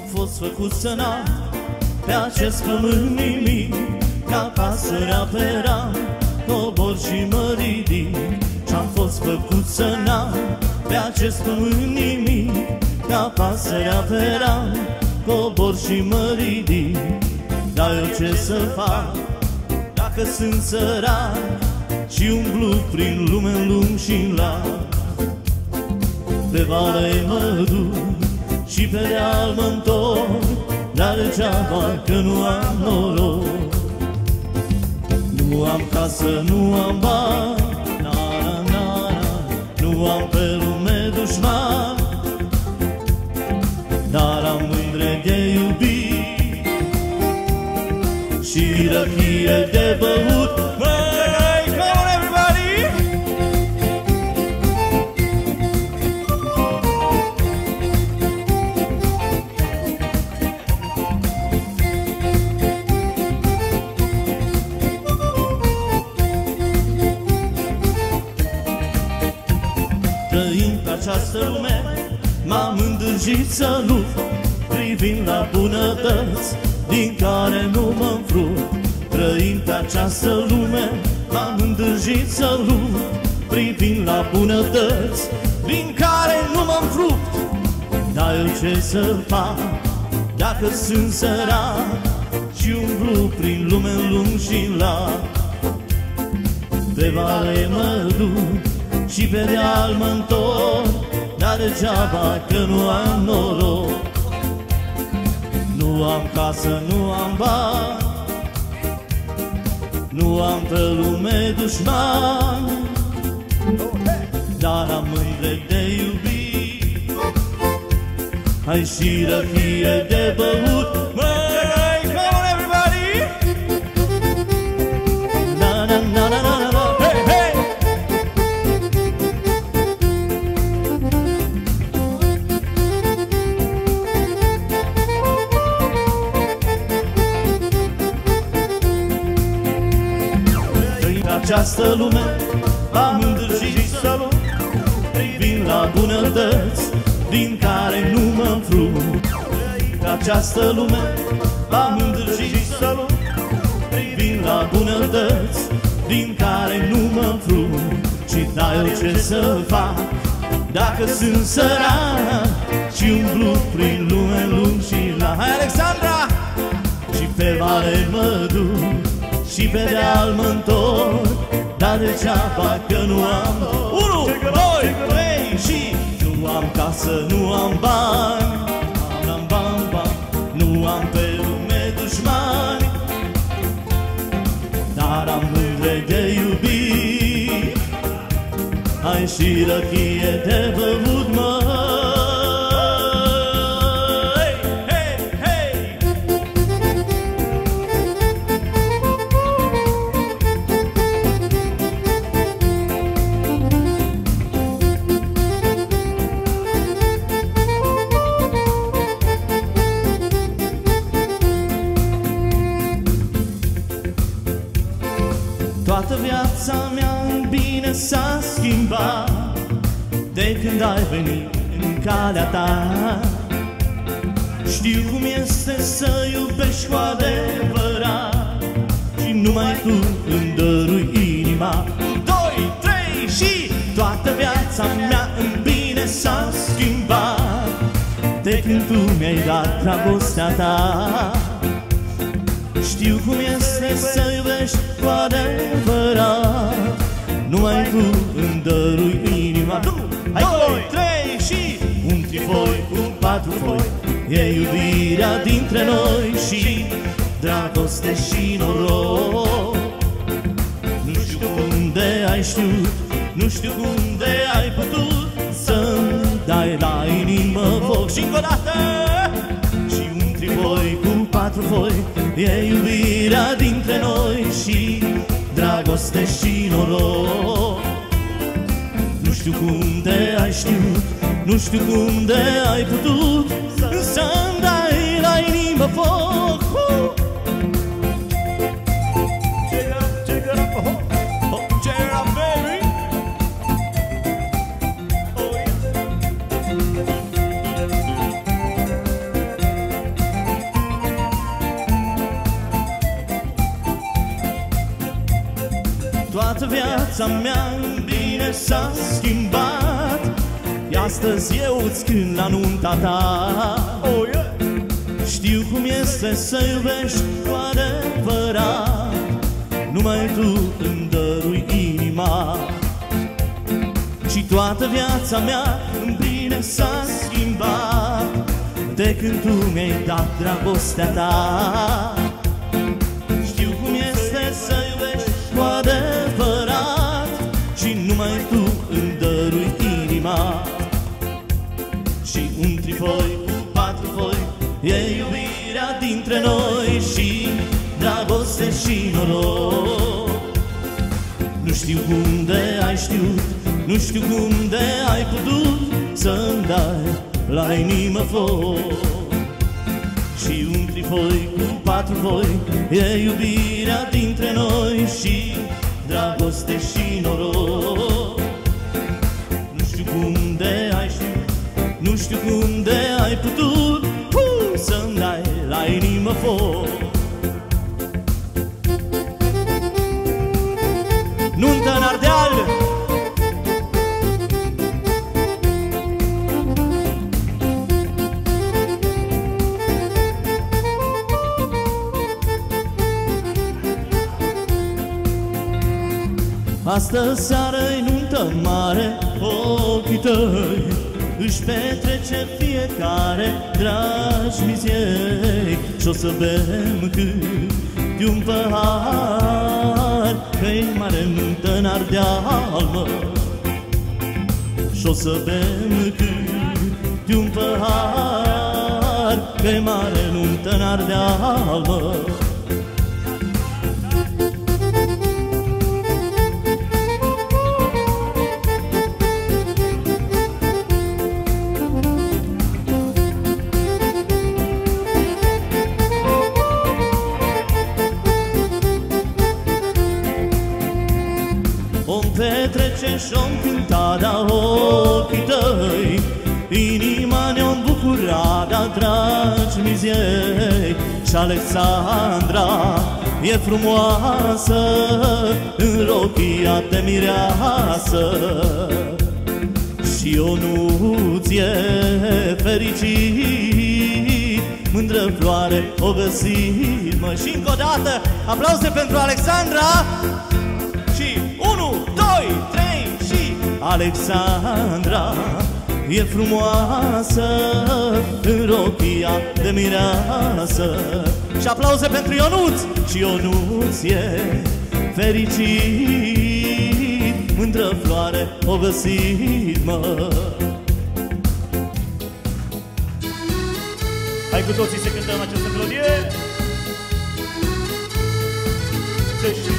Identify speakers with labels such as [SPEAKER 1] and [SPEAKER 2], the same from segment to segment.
[SPEAKER 1] fost făcut să n-am pe acest pământ nimic. Ca pasărea pe ram cobor și mă ridic. Ce-am fost făcut să n-am pe acest pământ nimic. Ca pasărea pe ram cobor și mă ridic. Dar eu ce să fac dacă sunt sărac și umblu prin lume în lung și în lat? Pe vale mă duc și pe deal mă-ntorc, dar degeaba că nu am noroc. Nu am casă, nu am bani, nu am pe lume dușman, dar am mândre de iubit și răchie de băut. Trăind pe această lume, m-am îndrăgit să lupt, privind la bunătăți din care nu mă înfrunt. Trăind pe această lume, m-am îndrăgit să lupt, privind la bunătăți din care nu mă înfrunt. Dar eu ce să fac dacă sunt sărac și umblu prin lume în lung și în lat? Pe vale mă duc și pe deal mă-ntorc, dar degeaba că nu am noroc. Nu am casă, nu am bani, nu am pe lume dușman, dar am mândre de iubit, hai și răchie de băut. Această lume m-am îndrăgit să lupt, privind la bunătăți din care nu mă înfrunt. Pe această lume m-am îndrăgit să lupt, privind la bunătăți din care nu mă înfrunt. Și da, eu ce să fac dacă sunt sărac și umblu prin lume lung și la... Hai, Alexandra! Și pe vale mă duc și pe deal mă-ntorc, dar degeaba că nu am 1, 2, 3 și nu am casă, nu am bani, nu am pe lume dușmani, dar am mândre de iubit, hai și răchie de băut, mă. Toată viața mea în bine s-a schimbat de când ai venit în calea ta. Știu cum este să iubești cu adevărat și numai tu îmi dărui inima. 2, 3 și toată viața mea în bine s-a schimbat de când tu mi-ai dat dragostea ta. Știu cum este să iubești cu adevărat, numai tu îmi dărui inima. 2, 3 și un trifoi cu 4 foi, e iubirea dintre noi și dragoste și noroc. Nu știu unde ai știut, nu știu unde ai putut să-mi dai la inimă foc. Și încă o dată! Și un trifoi cu 4 foi, e iubirea dintre noi și dragoste și noroc. Nu știu cum de ai știut, nu știu cum de ai putut să-mi dai la inimă foc. toată viața mea în bine s-a schimbat. Astăzi eu îți cânt la nunta ta. Oh, yeah. Știu cum este să iubești cu adevărat, numai tu îmi dărui inima. Și toată viața mea în bine s-a schimbat de când tu mi-ai dat dragostea ta. Știu cum este să iubești cu adevărat și numai tu îmi dărui inima. Și un trifoi cu 4 foi e iubirea dintre noi și dragoste și noroc. Nu știu cum de ai știut, nu știu cum de ai putut să-mi dai la inimă foc. Și un trifoi cu 4 foi e iubirea dintre noi și dragoste și noroc. Nu știu cum de ai știut, nu știu cum de ai putut să-mi dai la inimă foc. Nuntă în Ardeal! Astă seară-i nuntă mare, ochii tăi își petrece fiecare, dragi miziei. Și-o să bem câte un pahar, că-i mare nuntă în Ardeal, mă. Și-o să bem câte un pahar, că-i mare nuntă în Ardeal, mă. Om petrece și-om cânta, da ochii tăi inima ne-om bucura, da dragi miziei. Și Alexandra e frumoasă în rochia de mireasă, și Ionuț e fericit, mândră floare o găsit, mă. Și încă o dată aplauze pentru Alexandra. Și 1, 2, 3 și Alexandra e frumoasă în rochia de mireasă. Și aplauze pentru Ionuț. Și Ionuț e fericit, mândră floare o găsit, mă. Hai cu toții să cântăm această melodie. Să știi.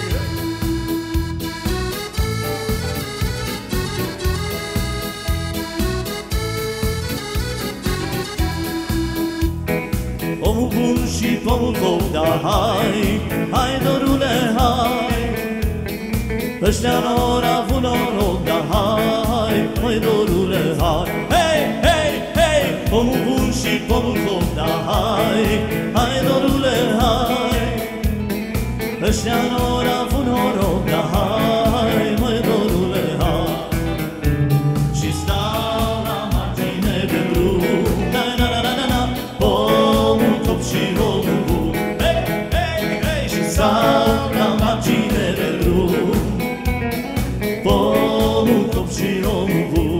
[SPEAKER 1] Omul bun și pomul foc, da hai, hai dorule, hai. Ăștia n-or avut noroc, da hai, măi dorule, hai. Hei, hei, hei, omul bun și pomul foc, da hai, hai dorule, hai. Ăștia n-or avut noroc, da hai, măi dorule, hai. Și stau la margine de drum, na-na-na-na-na, și omul bun, hei, hei, hei. Și stau la margine de drum, pomul top și omul bun.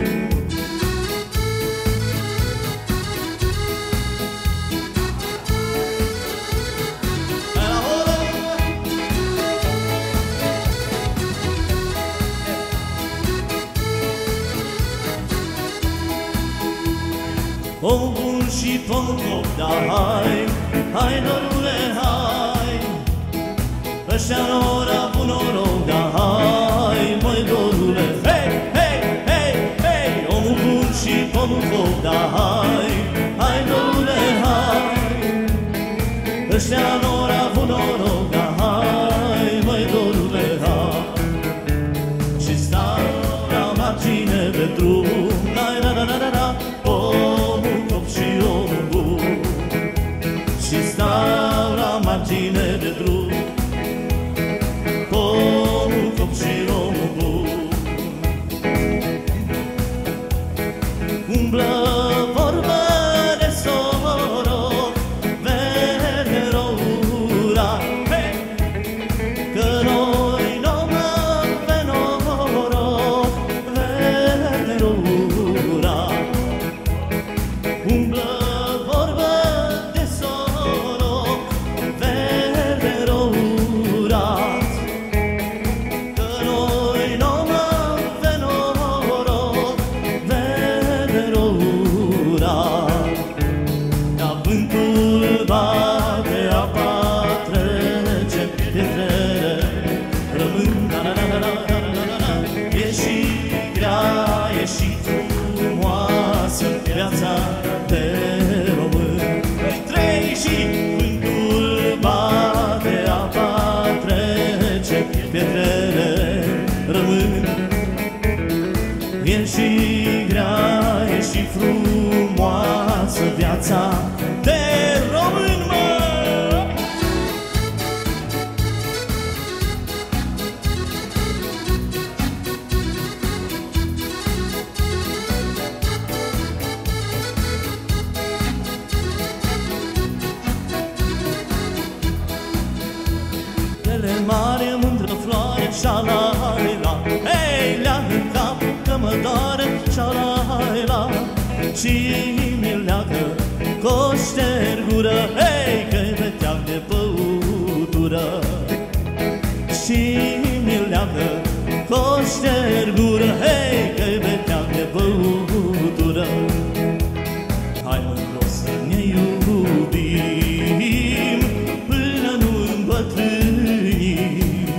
[SPEAKER 1] Omul bun și pomul top, da hai, hai dorule, hai. Ăștia n-or avut noroc, da hai, măi dorule. Hei, hei, hei, hei, omul bun și pomul top, da hai, hai dorule, hai. Ăștia n-or avut noroc, da hai, măi dorule, hai. Și stau la margine de drum, na-na-na-na-na, pomul top și omul bun. Și stau la margine de drum, pomul umblă vorbă de soroc, verde roura, că noi n-om pe noroc, verde roura. Umblă vorbă de soroc, verde rourat, că noi n-om pe noroc, verde rourat. Ca vântul bate, apa trece, pietrele rămân, e și grea, e și frumoasă viața de român. Trei și vântul bate, apa trece, pietrele rămân. E și grea, e și frumoasă viața de român, mă! Ele mare, mândră floare, șa-la-la, hei, lea în cap, că mă doare, șa-la-la. Și mi leagă coșter gură, hei, că-i beteag de băutură. Și mi leagă coșter gură, hei, că-i beteag de băutură. Hai mândro să ne iubim până nu îmbătrânim.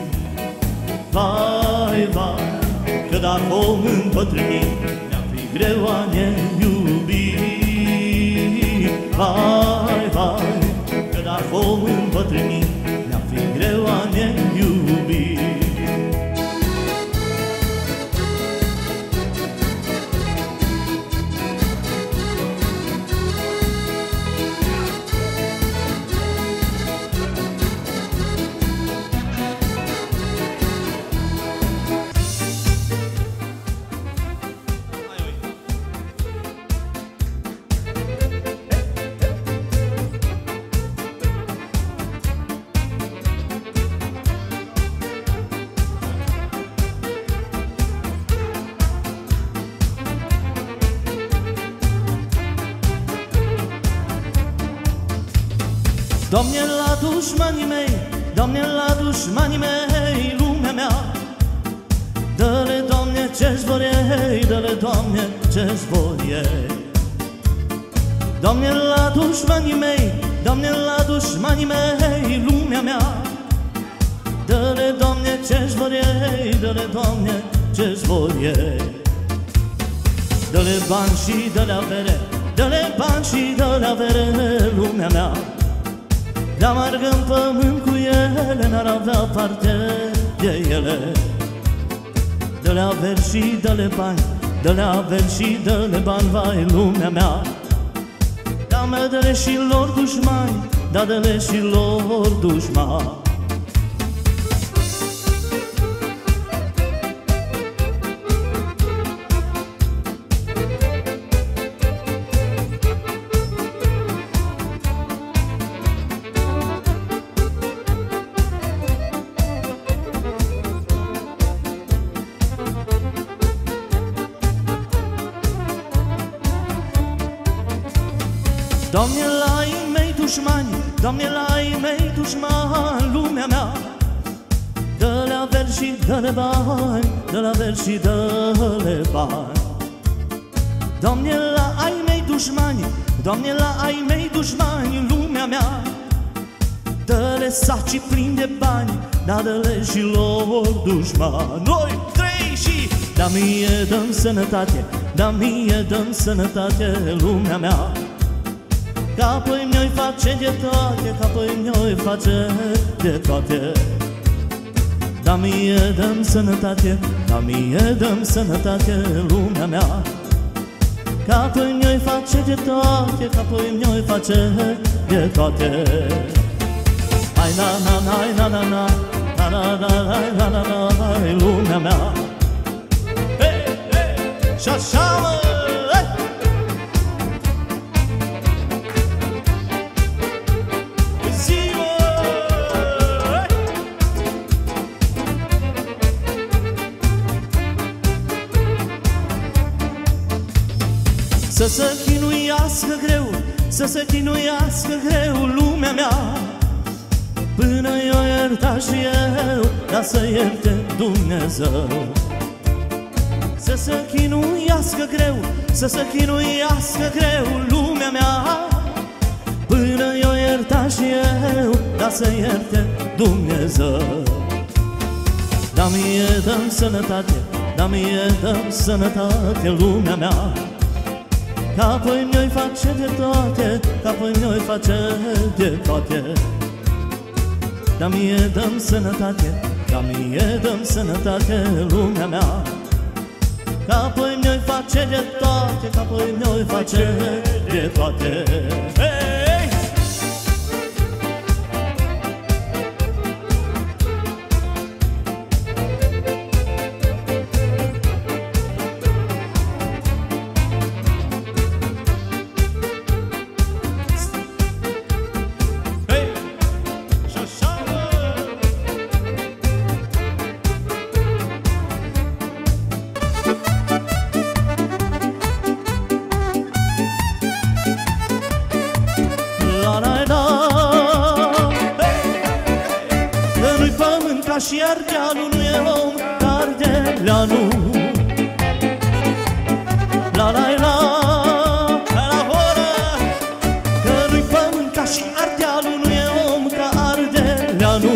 [SPEAKER 1] Vai, vai, că dacă om îmbătrâni, ne-ar fi greu a ne iubi. Vai, vai, că dacă om îmbătrâni, ne-ar fi greu a ne iubi. Doamne, la dușmanii mei, Doamne, la dușmanii mei, lumea mea, dă-le, Doamne, ce-ți vor ei, dă-le, Doamne, ce-ți vor ei. Doamne, la dușmanii mei, Doamne, la dușmanii mei, lumea mea, dă-le, Doamne, ce-ți vor ei, dă-le, Doamne, ce-ți vor ei. Dă-le bani și dă-le avere, dă-le bani și dă-le avere, lumea mea. De-a margă în pământ cu ele, n-ar avea parte de ele. Dă-le averi și dă-le bani, dă-le averi și dă-le bani, vai, lumea mea. Da, mea, dă-le și lor dușmani, da, dă-le și lor dușmani. Doamne, la ai mei dușmani, Doamne, la ai mei dușmani, lumea mea, dă-le averi și dă-le bani, dă-le averi și dă-le bani. Doamne, la ai mei dușmani, Doamne, la ai mei dușmani, lumea mea, dă-le saci plini de bani, da, dă-le și lor dușmani. Noi, trei și da, mie dăm sănătate, da, mie dăm sănătate, lumea mea. Că apoi mi-oi face de toate, că apoi mi-oi face de toate. Da, mie dăm sănătate, da, mie dăm sănătate, lumea mea. Că apoi mi-oi face de toate, că apoi mi-oi face de toate. Hai na na na na na na na na na na na na, lumea mea. Hei, hei, și așa mă, Să se chinuiască greu, să se chinuiască greu lumea mea, până i-o ierta și eu, dar să ierte Dumnezeu. Să se chinuiască greu, să se chinuiască greu lumea mea, până i-o ierta și eu, dar să ierte Dumnezeu. Da mie dă-mi sănătate, da mie dă-mi sănătate lumea mea, că apoi mi-o-i face de toate, că apoi mi-o-i face de toate. Da mie dă-mi sănătate, da mie dă-mi sănătate lumea mea, că apoi mi-o-i face de toate, că apoi mi-o-i face de toate. Hey! Și ardealul nu e om, Ardeleanu. La la la, la la horă, că nu-i pământ ca și ardealul nu e om ca Ardeleanu.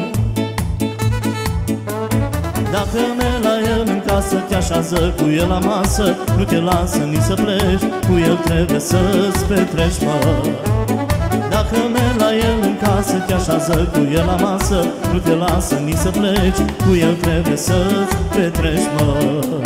[SPEAKER 1] Dacă mergi la el în casă, te așează cu el la masă, nu te lasă nici să pleci, cu el trebuie să-ți petreci, mă. Dacă mergi la el în casă, te așează cu el la masă, nu te lasă nici să pleci, cu el trebuie să-ți petreci, mă.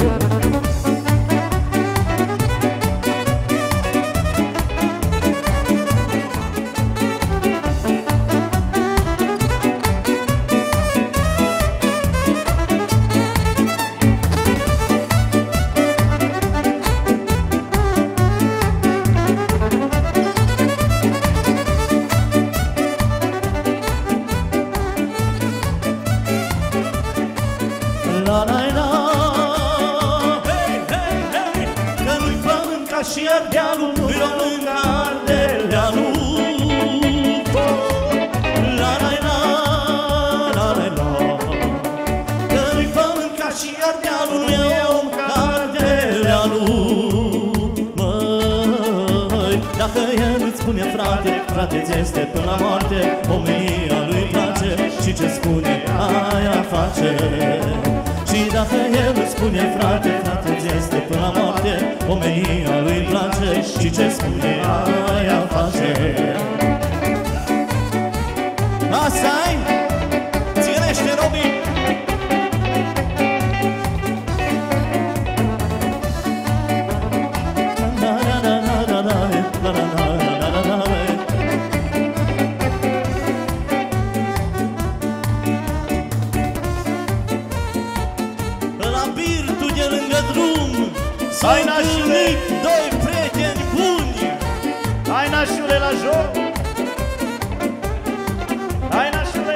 [SPEAKER 1] Și ardealul nu-i român ca Ardeleanu. La la la, la la la, că nu-i pământ ca și ardealul nu e om ca Ardeleanu. Măi, dacă el îți spune frate, frate-ți este până la moarte, omenia lui place și ce spune aia face. Și dacă el îți spune frate, frate-ți este până la moarte, omenia lui place și ce spune aia face. Asta-i? Ținește, Robi!
[SPEAKER 2] Hai, nașule!
[SPEAKER 1] Doi prieteni buni!
[SPEAKER 2] Hai, nașule, la joc! Hai, nașule!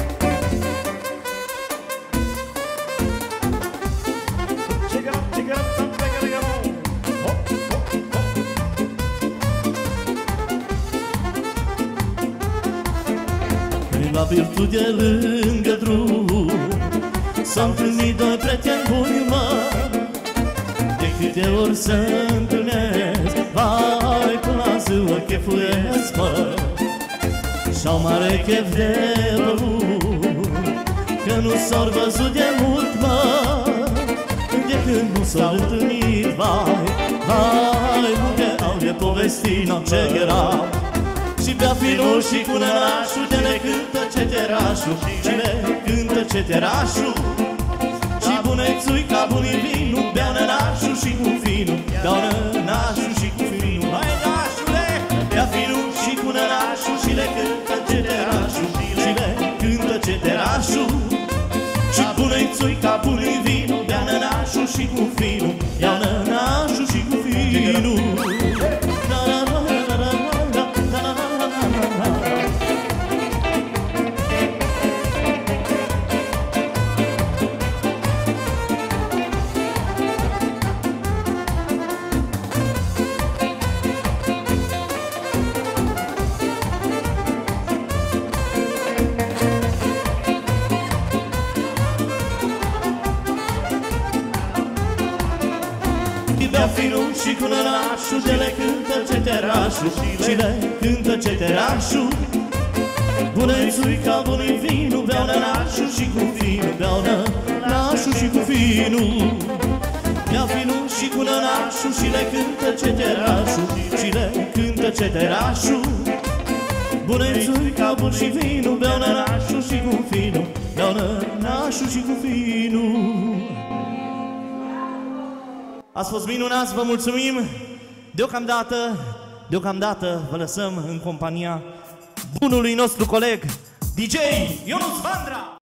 [SPEAKER 1] Prin la virtute lângă drum s-au întâlnit doi prieteni buni, mă. Câte ori se întâlnesc, vai, până la ziua chefuiesc, mă. Și-au mare chef de băut, că nu s-au văzut de mult, mă. De când nu s-au întâlnit, vai, vai, unde au de povestit, n-au ce erau. Și bea finul și cu nărașul, de le cântă ceterașul, și le cântă ceterașul. Și bune-țui ca bunii vinul, beau nănașul și cu finul, beau nănașul și cu finul. Hai, nașule! Bea finul și cu nănașul și le cântă ceterașul, și le cântă ceterașul. Și bune-țui ca bunii vinul, beau nănașul și cu finul, beau nănașul și cu finul. nănașul, de le cântă ceterașul și le cântă ceterașul. Bună-i țuica, bună-i vinul, beau nănașul și cu vinul, beau nănașul și cu vinul. Ia vinul și cu nănașul și le cântă ceterașul și le cântă ceterașul. Bună-i țuica, bun și vinul, beau nănașul și cu vinul, beau nănașul și cu vinul. Ați fost minunați, vă mulțumim. Deocamdată vă lăsăm în compania bunului nostru coleg DJ Ionuț Vandra.